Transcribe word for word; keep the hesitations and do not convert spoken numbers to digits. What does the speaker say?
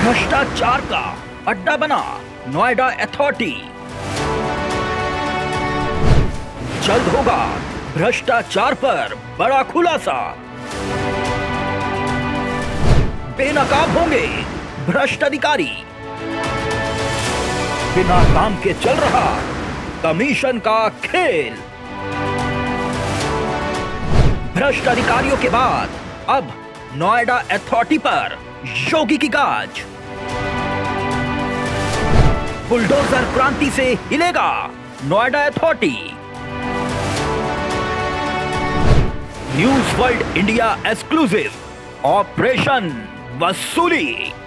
भ्रष्टाचार का अड्डा बना नोएडा अथॉरिटी। जल्द होगा भ्रष्टाचार पर बड़ा खुलासा। बेनकाब होंगे भ्रष्ट अधिकारी। बिना काम के चल रहा कमीशन का खेल। भ्रष्ट अधिकारियों के बाद अब नोएडा अथॉरिटी पर योगी की गाज। बुलडोजर क्रांति से हिलेगा Noida authority. News world India exclusive operation वसूली।